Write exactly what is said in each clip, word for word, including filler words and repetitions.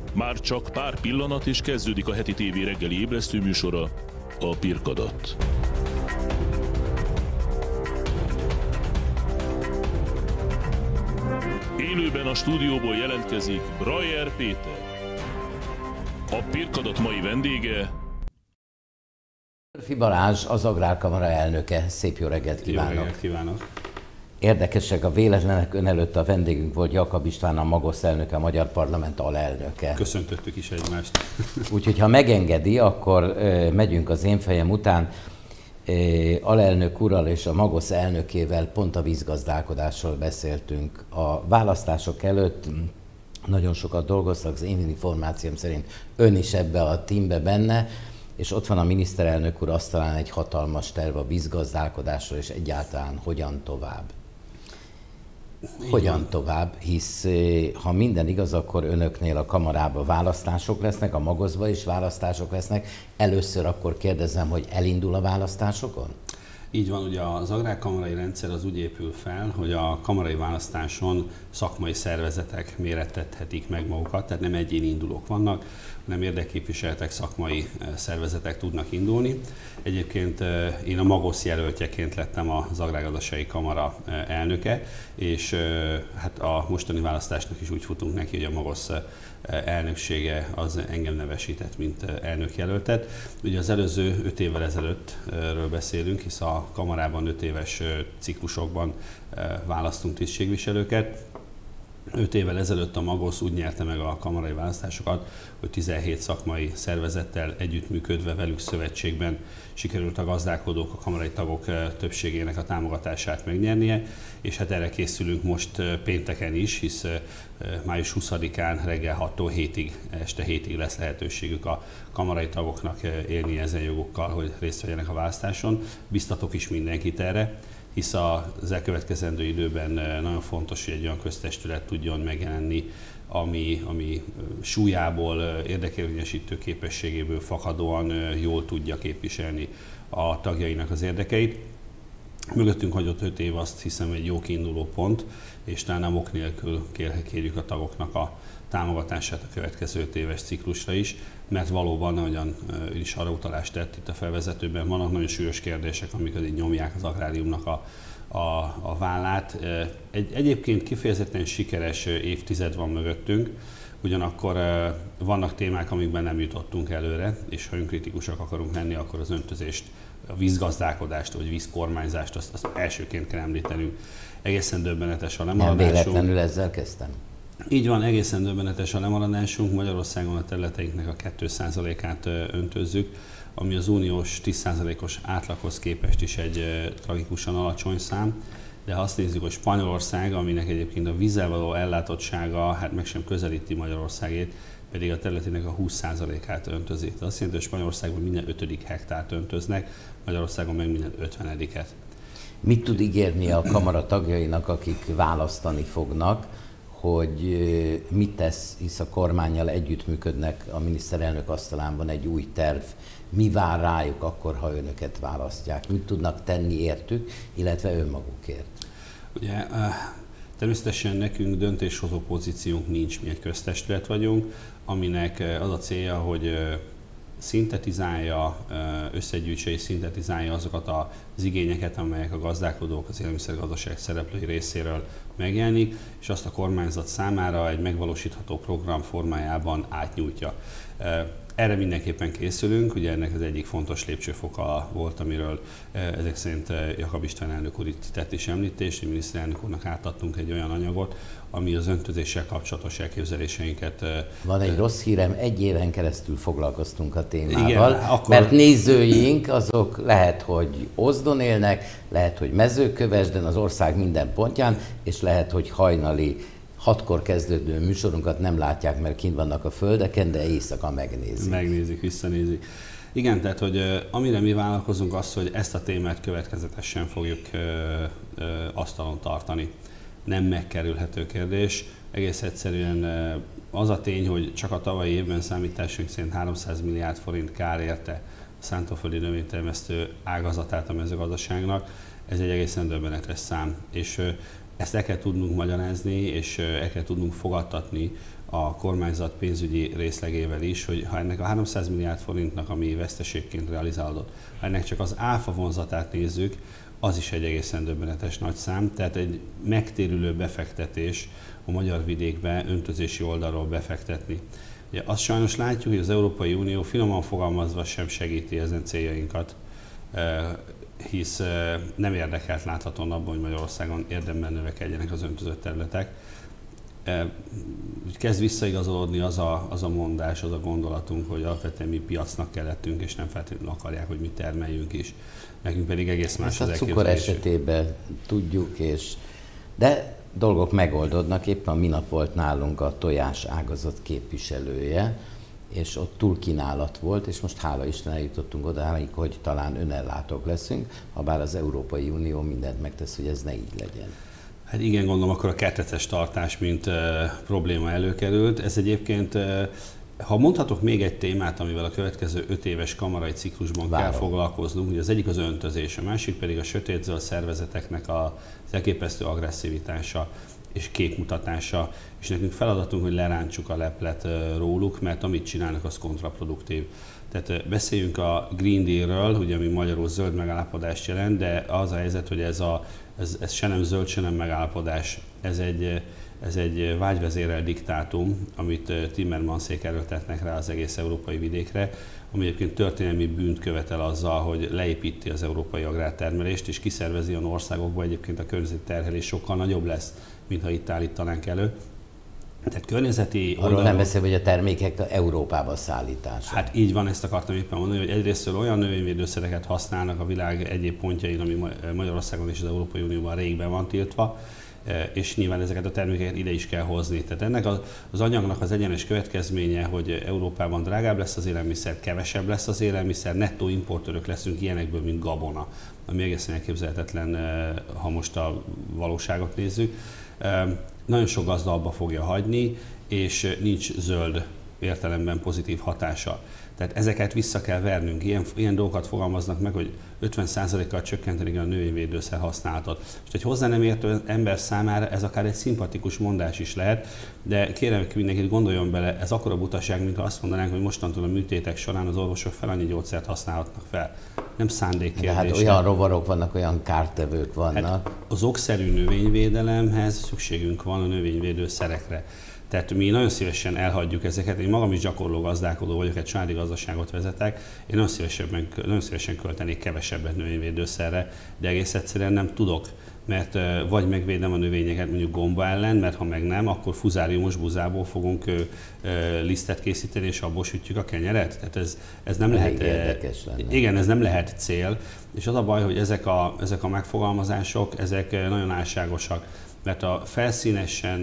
Már csak pár pillanat és kezdődik a heti tévé reggeli ébresztő műsora, a Pirkadat. Élőben a stúdióból jelentkezik Brajer Péter. A Pirkadat mai vendége Murphy Balázs, az Agrárkamara elnöke. Szép jó reggelt kívánok! Jó reggelt kívánok! Érdekesek a véletlenek, ön előtt a vendégünk volt Jakab István, a Magosz elnöke, a Magyar Parlament alelnöke. Köszöntöttük is egymást. Úgyhogy ha megengedi, akkor ö, megyünk az én fejem után. Ö, alelnök úrral és a Magosz elnökével pont a vízgazdálkodásról beszéltünk. A választások előtt nagyon sokat dolgoztak, az én információm szerint ön is ebbe a teambe benne, és ott van a miniszterelnök úr asztalán egy hatalmas terv a vízgazdálkodásról, és egyáltalán hogyan tovább. Hogyan tovább, hisz ha minden igaz, akkor önöknél a kamarában választások lesznek, a Magoszban is választások lesznek. Először akkor kérdezem, hogy elindul a választásokon? Így van, ugye az agrárkamarai rendszer az úgy épül fel, hogy a kamarai választáson szakmai szervezetek mérettethetik meg magukat, tehát nem egyéni indulók vannak, hanem érdekképviseletek, szakmai szervezetek tudnak indulni. Egyébként én a Magosz jelöltjeként lettem az Agrárgazdasági Kamara elnöke, és hát a mostani választásnak is úgy futunk neki, hogy a Magosz elnöksége az engem nevesített, mint elnökjelöltet. Ugye az előző öt évvel ezelőttről beszélünk, hisz a kamarában öt éves ciklusokban választunk tisztségviselőket. öt évvel ezelőtt a Magosz úgy nyerte meg a kamarai választásokat, hogy tizenhét szakmai szervezettel együttműködve velük szövetségben sikerült a gazdálkodók, a kamarai tagok többségének a támogatását megnyernie, és hát erre készülünk most pénteken is, hisz május huszadikán reggel hattól hétig, este hétig lesz lehetőségük a kamarai tagoknak élni ezen jogokkal, hogy részt vegyenek a választáson. Biztatok is mindenkit erre, hisz az elkövetkezendő időben nagyon fontos, hogy egy olyan köztestület tudjon megjelenni, ami, ami súlyából, érdekérvényesítő képességéből fakadóan jól tudja képviselni a tagjainak az érdekeit. Mögöttünk hagyott öt év, azt hiszem, egy jó kiinduló pont, és talán nem ok nélkül kérjük a tagoknak a támogatását a következő öt éves ciklusra is, mert valóban, ahogyan ő is arra utalást tett itt a felvezetőben, vannak nagyon súlyos kérdések, amik azért nyomják az agráriumnak a, a, a vállát. Egy, egyébként kifejezetten sikeres évtized van mögöttünk, ugyanakkor vannak témák, amikben nem jutottunk előre, és ha önkritikusak akarunk lenni, akkor az öntözést, a vízgazdálkodást vagy vízkormányzást azt, azt elsőként kell említenünk. Egészen döbbenetes a lemaradásunk. Nem véletlenül ezzel kezdtem. Így van, egészen döbbenetes a lemaradásunk. Magyarországon a területeinknek a két százalékát öntözzük, ami az uniós tíz százalékos átlaghoz képest is egy tragikusan alacsony szám. De ha azt nézzük, hogy Spanyolország, aminek egyébként a vízzel való ellátottsága hát meg sem közelíti Magyarországét, pedig a területének a húsz százalékát öntözik. Ez azt jelenti, hogy Spanyolországban minden ötödik hektárt öntöznek, Magyarországon meg minden ötvenediket. Mit tud ígérni a kamara tagjainak, akik választani fognak, hogy mit tesz, hisz a kormánnyal együttműködnek, a miniszterelnök asztalán van egy új terv, mi vár rájuk akkor, ha önöket választják? Mit tudnak tenni értük, illetve önmagukért? Ugye, természetesen nekünk döntéshozó pozíciónk nincs, mi egy köztestület vagyunk, aminek az a célja, hogy szintetizálja, összegyűjtse és szintetizálja azokat az igényeket, amelyek a gazdálkodók, az élelmiszergazdaság szereplői részéről megjelenik, és azt a kormányzat számára egy megvalósítható program formájában átnyújtja. Erre mindenképpen készülünk, ugye ennek az egyik fontos lépcsőfoka volt, amiről ezek szerint Jakab István elnök úr itt tett is említést, hogy miniszterelnök úrnak átadtunk egy olyan anyagot, ami az öntözéssel kapcsolatos elképzeléseinket... Van egy rossz hírem, egy éven keresztül foglalkoztunk a témával, igen, akkor... mert nézőink azok lehet, hogy Ózdon élnek, lehet, hogy Mezőkövesden, az ország minden pontján, és lehet, hogy hajnali hatkor kezdődő műsorunkat nem látják, mert kint vannak a földeken, de éjszaka megnézik. Megnézik, visszanézik. Igen, tehát, hogy amire mi vállalkozunk az, hogy ezt a témát következetesen fogjuk ö, ö, asztalon tartani. Nem megkerülhető kérdés. Egész egyszerűen az a tény, hogy csak a tavalyi évben számításunk szerint háromszáz milliárd forint kár érte a szántóföldi növénytermesztő ágazatát a mezőgazdaságnak, ez egy egészen döbbenetes szám. És ezt el kell tudnunk magyarázni, és el kell tudnunk fogadtatni a kormányzat pénzügyi részlegével is, hogy ha ennek a háromszáz milliárd forintnak, ami veszteségként realizálódott, ha ennek csak az áfa vonzatát nézzük, az is egy egészen döbbenetes nagy szám, tehát egy megtérülő befektetés a magyar vidékbe öntözési oldalról befektetni. Ugye azt sajnos látjuk, hogy az Európai Unió finoman fogalmazva sem segíti ezen céljainkat, hisz nem érdekelt láthatóan abban, hogy Magyarországon érdemben növekedjenek az öntözött területek. Kezd visszaigazolódni az a, az a mondás, az a gondolatunk, hogy alapvetően mi piacnak kellettünk, és nem feltétlenül akarják, hogy mi termeljünk is. Nekünk pedig egész más az az elképzelés. A cukor esetében tudjuk, és de dolgok megoldódnak. Éppen minap volt nálunk a tojás ágazat képviselője, és ott túlkínálat volt, és most hála Isten eljutottunk odáig, hogy talán önellátók leszünk, habár az Európai Unió mindent megtesz, hogy ez ne így legyen. Hát igen, gondolom, akkor a kerteces tartás, mint uh, probléma előkerült. Ez egyébként, uh, ha mondhatok még egy témát, amivel a következő öt éves kamarai ciklusban Várom. kell foglalkoznunk, ugye az egyik az öntözés, a másik pedig a sötétzöld szervezeteknek az elképesztő agresszivitása és képmutatása, és nekünk feladatunk, hogy lerántsuk a leplet uh, róluk, mert amit csinálnak, az kontraproduktív. Tehát uh, beszéljünk a Green Deal-ről, ugye, ami magyarul zöld megállapodást jelent, de az a helyzet, hogy ez a Ez, ez se nem zöld, se nem megállapodás. Ez egy, ez egy vágyvezérel diktátum, amit Timmermansék erőltetnek rá az egész európai vidékre, ami egyébként történelmi bűnt követel azzal, hogy leépíti az európai agrártermelést, és kiszervezi olyan országokba egyébként a környezeti terhelés sokkal nagyobb lesz, mint ha itt állítanánk elő. Tehát környezeti Arról oldalon, nem beszél, hogy a termékek Európába szállítása. Hát így van, ezt akartam éppen mondani, hogy egyrésztről olyan növényvédőszereket használnak a világ egyéb pontjain, ami Magyarországon és az Európai Unióban régben van tiltva, és nyilván ezeket a termékeket ide is kell hozni. Tehát ennek az anyagnak az egyenes következménye, hogy Európában drágább lesz az élelmiszer, kevesebb lesz az élelmiszer, nettó importőrök leszünk ilyenekből, mint gabona, ami egészen elképzelhetetlen, ha most a valóságot nézzük. Nagyon sok gazda abba fogja hagyni, és nincs zöld értelemben pozitív hatása. Tehát ezeket vissza kell vernünk. Ilyen, ilyen dolgokat fogalmaznak meg, hogy ötven százalékkal csökkenteni a növényvédőszer használatot. És egy hozzá nem értő ember számára ez akár egy szimpatikus mondás is lehet, de kérem mindenkit gondoljon bele, ez akkora butaság, mint ha azt mondanánk, hogy mostantól a műtétek során az orvosok fel annyi gyógyszert használhatnak fel. Nem szándékkérdés. De hát olyan rovarok vannak, olyan kártevők vannak. Hát az okszerű növényvédelemhez szükségünk van a növényvédőszerekre. Tehát mi nagyon szívesen elhagyjuk ezeket. Én magam is gyakorló gazdálkodó vagyok, egy családi gazdaságot vezetek. Én nagyon szívesen, nagyon szívesen költenék kevesebbet növényvédőszerre, de egész egyszerűen nem tudok. Mert vagy megvédem a növényeket mondjuk gomba ellen, mert ha meg nem, akkor fuzáriumos buzából fogunk lisztet készíteni, és abból sütjük a kenyeret. Tehát ez, ez nem Elég lehet. Érdekes lenne. Igen, ez nem lehet cél. És az a baj, hogy ezek a, ezek a megfogalmazások, ezek nagyon álságosak. Mert a felszínesen,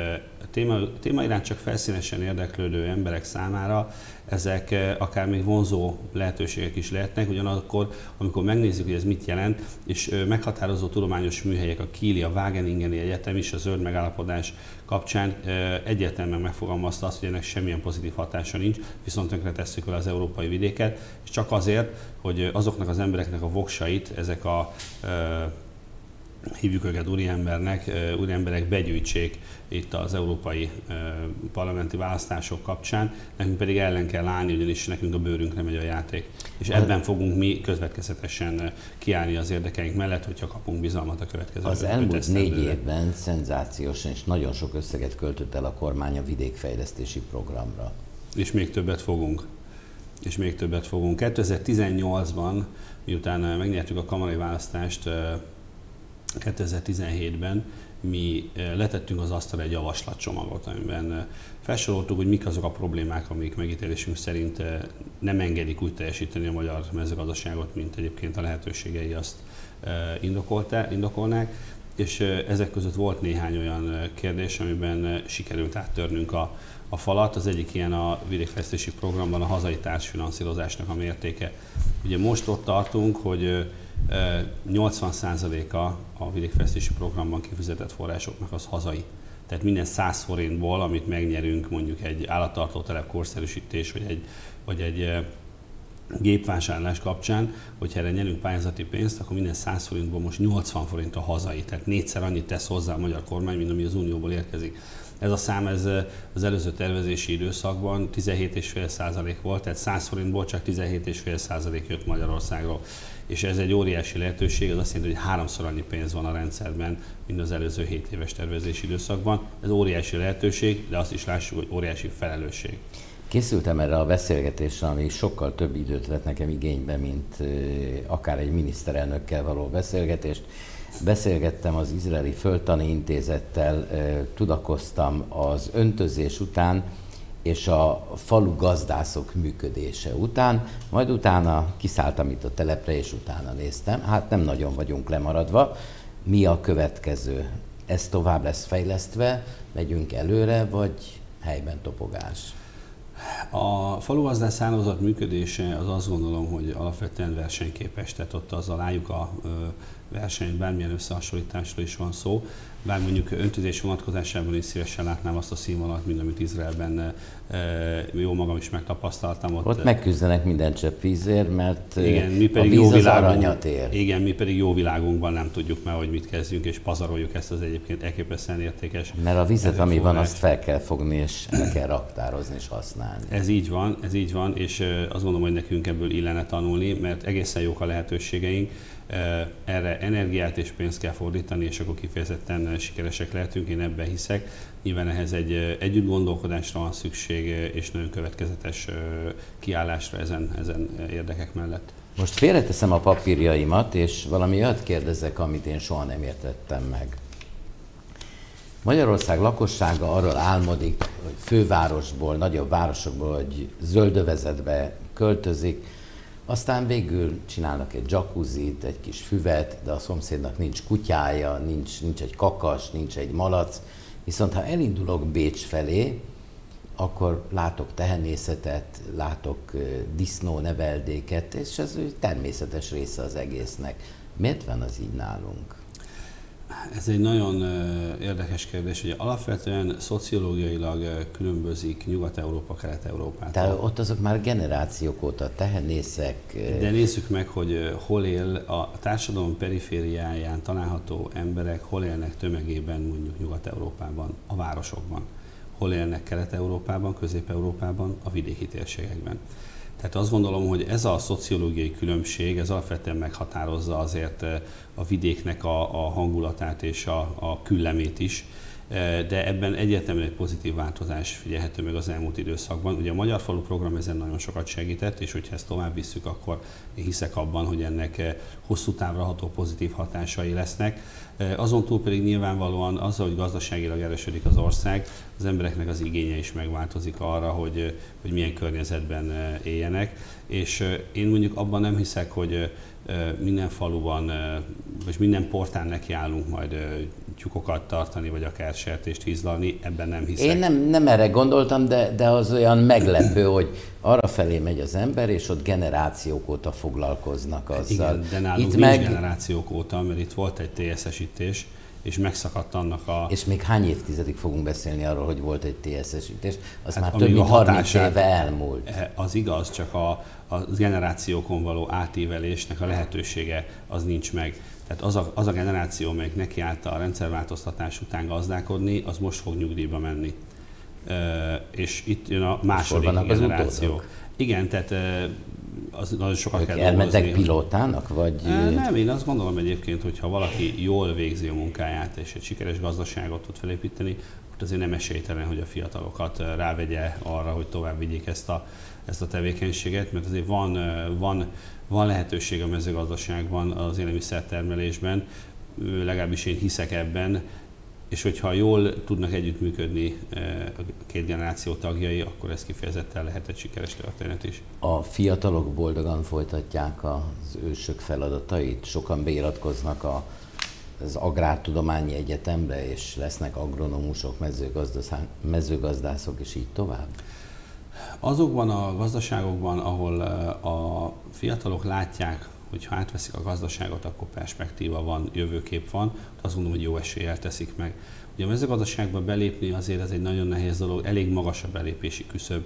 a téma, téma iránt csak felszínesen érdeklődő emberek számára ezek akár még vonzó lehetőségek is lehetnek, ugyanakkor, amikor megnézzük, hogy ez mit jelent, és meghatározó tudományos műhelyek, a Kieli, a Wageningeni Egyetem is a zöld megállapodás kapcsán egyértelműen megfogalmazta azt, hogy ennek semmilyen pozitív hatása nincs, viszont tönkretesszük vele az európai vidéket, és csak azért, hogy azoknak az embereknek a voksait ezek a hívjuk őket úriembernek, úriemberek begyűjtsék itt az európai parlamenti választások kapcsán, nekünk pedig ellen kell állni, ugyanis nekünk a bőrünkre megy a játék. És ebben fogunk mi közvetkezetesen kiállni az érdekeink mellett, hogyha kapunk bizalmat a következő. Az elmúlt négy évben szenzációsan és nagyon sok összeget költött el a kormány a vidékfejlesztési programra. És még többet fogunk. És még többet fogunk. kétezer-tizennyolcban, miután megnyertük a kamarai választást, kétezer-tizenhétben mi letettünk az asztalra egy javaslatcsomagot, amiben felsoroltuk, hogy mik azok a problémák, amik megítélésünk szerint nem engedik úgy teljesíteni a magyar mezőgazdaságot, mint egyébként a lehetőségei azt indokolnák. És ezek között volt néhány olyan kérdés, amiben sikerült áttörnünk a, a falat. Az egyik ilyen a vidékfejlesztési programban a hazai társfinanszírozásnak a mértéke. Ugye most ott tartunk, hogy nyolcvan százaléka a vidékfejlesztési programban kifizetett forrásoknak az hazai. Tehát minden száz forintból, amit megnyerünk, mondjuk egy állattartótelep korszerűsítés, vagy egy, vagy egy gépvásárlás kapcsán, hogyha erre nyerünk pályázati pénzt, akkor minden száz forintból most nyolcvan forint a hazai, tehát négyszer annyit tesz hozzá a magyar kormány, mint ami az Unióból érkezik. Ez a szám ez az előző tervezési időszakban tizenhét egész öt százalék volt, tehát száz forintból csak tizenhét egész öt százalék jött Magyarországról. És ez egy óriási lehetőség, ez azt jelenti, hogy háromszor annyi pénz van a rendszerben, mint az előző hét éves tervezési időszakban. Ez óriási lehetőség, de azt is lássuk, hogy óriási felelősség. Készültem erre a beszélgetésre, ami sokkal több időt vett nekem igénybe, mint akár egy miniszterelnökkel való beszélgetést. Beszélgettem az Izraeli Földtani Intézettel, tudakoztam az öntözés után és a falu gazdászok működése után, majd utána kiszálltam itt a telepre, és utána néztem. Hát nem nagyon vagyunk lemaradva. Mi a következő? Ez tovább lesz fejlesztve, megyünk előre, vagy helyben topogás? A falugazdász hálózat működése az azt gondolom, hogy alapvetően versenyképes, tehát ott azzal álljuk a versenyt, bármilyen összehasonlításról is van szó, bár mondjuk öntözés vonatkozásában is szívesen látnám azt a színvonalat, mint amit Izraelben jó magam is megtapasztaltam. Ott, ott megküzdenek minden csepp vízért, mert igen, mi pedig a víz jó az aranyat ér. Igen, mi pedig jó világunkban nem tudjuk már, hogy mit kezdjünk, és pazaroljuk ezt az egyébként elképesztően értékes. Mert a vizet, ami van, azt fel kell fogni, és el kell raktározni, és használni. Ez így van, ez így van, és azt gondolom, hogy nekünk ebből illene tanulni, mert egészen jók a lehetőségeink. Erre energiát és pénzt kell fordítani, és akkor kifejezetten sikeresek lehetünk, én ebben hiszek. Nyilván ehhez egy együtt gondolkodásra van szükség, és nagyon következetes kiállásra ezen, ezen érdekek mellett. Most félreteszem a papírjaimat, és valami olyat kérdezek, amit én soha nem értettem meg. Magyarország lakossága arról álmodik, hogy fővárosból, nagyobb városokból, hogy zöldövezetbe költözik, aztán végül csinálnak egy jacuzzit, egy kis füvet, de a szomszédnak nincs kutyája, nincs, nincs egy kakas, nincs egy malac. Viszont ha elindulok Bécs felé, akkor látok tehenészetet, látok disznóneveldéket, és ez természetes része az egésznek. Miért van az így nálunk? Ez egy nagyon érdekes kérdés, hogy alapvetően szociológiailag különbözik Nyugat-Európa, Kelet-Európától. Tehát ott azok már generációk óta tehenészek. De nézzük meg, hogy hol él a társadalom perifériáján található emberek, hol élnek tömegében mondjuk Nyugat-Európában, a városokban. Hol élnek Kelet-Európában, Közép-Európában, a vidéki térségekben. Tehát azt gondolom, hogy ez a szociológiai különbség, ez alapvetően meghatározza azért a vidéknek a, a hangulatát és a, a küllemét is, de ebben egyértelműen egy pozitív változás figyelhető meg az elmúlt időszakban. Ugye a Magyar Falu program ezen nagyon sokat segített, és hogyha ezt tovább visszük, akkor én hiszek abban, hogy ennek hosszú távra ható pozitív hatásai lesznek. Azon túl pedig nyilvánvalóan azzal, hogy gazdaságilag erősödik az ország, az embereknek az igénye is megváltozik arra, hogy, hogy milyen környezetben éljenek. És én mondjuk abban nem hiszek, hogy minden faluban, vagy minden portán nekiállunk majd tyúkokat tartani, vagy akár sertést hízlalni, ebben nem hiszek. Én nem, nem erre gondoltam, de, de az olyan meglepő, hogy arra felé megy az ember, és ott generációk óta foglalkoznak azzal. Igen, de nálunk itt nincs meg... generációk óta, mert itt volt egy té es es-ítés, és megszakadt annak a... És még hány évtizedig fogunk beszélni arról, hogy volt egy té es es-ítés? Az hát már több mint harminc éve elmúlt. Az igaz, csak a, a generációkon való átívelésnek a lehetősége az nincs meg. Tehát az a, az a generáció, amelyik nekiállta a rendszerváltoztatás után gazdálkodni, az most fog nyugdíjba menni. E, és itt jön a második generáció. Igen, tehát az nagyon sokat ők kell elmentek dolgozni. pilótának, vagy... Nem, én azt gondolom egyébként, hogy ha valaki jól végzi a munkáját, és egy sikeres gazdaságot tud felépíteni, akkor azért nem esélytelen, hogy a fiatalokat rávegye arra, hogy tovább vigyék ezt a, ezt a tevékenységet, mert azért van, van, van lehetőség a mezőgazdaságban, az élelmiszertermelésben, legalábbis én hiszek ebben, és hogyha jól tudnak együttműködni a két generáció tagjai, akkor ez kifejezetten lehet egy sikeres történet is. A fiatalok boldogan folytatják az ősök feladatait? Sokan beiratkoznak a, az Agrártudományi Egyetemre, és lesznek agronomusok, mezőgazdászok, és így tovább? Azokban a gazdaságokban, ahol a fiatalok látják, hogy ha átveszik a gazdaságot, akkor perspektíva van, jövőkép van, azt gondolom, hogy jó eséllyel teszik meg. Ugye a mezőgazdaságba belépni azért ez egy nagyon nehéz dolog, elég magas a belépési küszöb,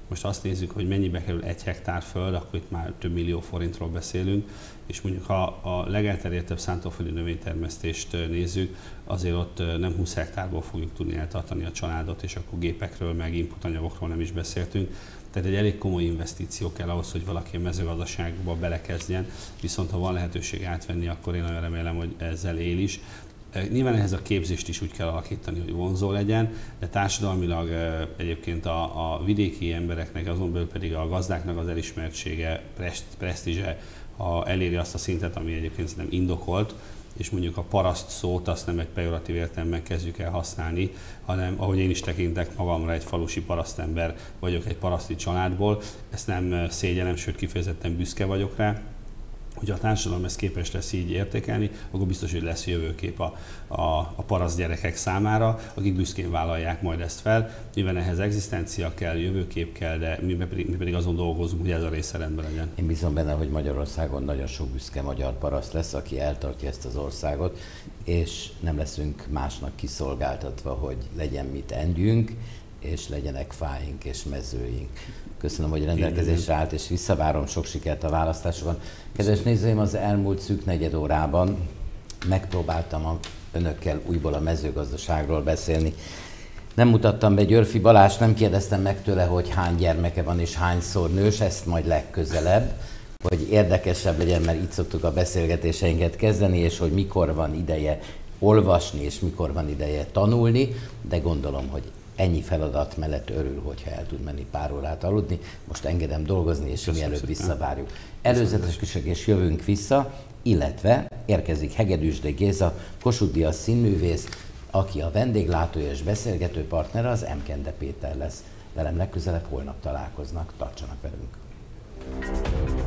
Most azt nézzük, hogy mennyibe kerül egy hektár föld, akkor itt már több millió forintról beszélünk, és mondjuk ha a legelterjedtebb szántóföldi növénytermesztést nézzük, azért ott nem húsz hektárból fogjuk tudni eltartani a családot, és akkor gépekről, meg inputanyagokról nem is beszéltünk. Tehát egy elég komoly investíció kell ahhoz, hogy valaki a mezőgazdaságba belekezdjen, viszont ha van lehetőség átvenni, akkor én nagyon remélem, hogy ezzel él is. Nyilván ehhez a képzést is úgy kell alakítani, hogy vonzó legyen, de társadalmilag egyébként a, a vidéki embereknek, azon belül pedig a gazdáknak az elismertsége, presztízse, ha eléri azt a szintet, ami egyébként szerintem indokolt, és mondjuk a paraszt szót azt nem egy pejoratív értelemben kezdjük el használni, hanem ahogy én is tekintek magamra, egy falusi parasztember vagyok egy paraszti családból, ezt nem szégyenem, sőt kifejezetten büszke vagyok rá. Hogyha a társadalom ezt képes lesz így értékelni, akkor biztos, hogy lesz jövőkép a, a, a paraszt gyerekek számára, akik büszkén vállalják majd ezt fel. Nyilván ehhez egzisztencia kell, jövőkép kell, de mi pedig, mi pedig azon dolgozunk, hogy ez a része rendben legyen. Én bízom benne, hogy Magyarországon nagyon sok büszke magyar paraszt lesz, aki eltartja ezt az országot, és nem leszünk másnak kiszolgáltatva, hogy legyen mit enjünk, és legyenek fáink és mezőink. Köszönöm, hogy rendelkezésre állt, és visszavárom sok sikert a választásokon. Kedves nézőim, az elmúlt szűk negyed órában megpróbáltam a önökkel újból a mezőgazdaságról beszélni. Nem mutattam be Györfi Balást, nem kérdeztem meg tőle, hogy hány gyermeke van és hányszor nős, ezt majd legközelebb, hogy érdekesebb legyen, mert így szoktuk a beszélgetéseinket kezdeni, és hogy mikor van ideje olvasni, és mikor van ideje tanulni, de gondolom, hogy ennyi feladat mellett örül, hogyha el tud menni pár órát aludni. Most engedem dolgozni, és mielőtt visszavárjuk. Előzetesek és jövünk vissza, illetve érkezik Hegedűsday Géza, Kossuth Díjas színművész, aki a vendéglátója és beszélgető partnere, az Emkende Péter lesz. Velem legközelebb holnap találkoznak, tartsanak velünk!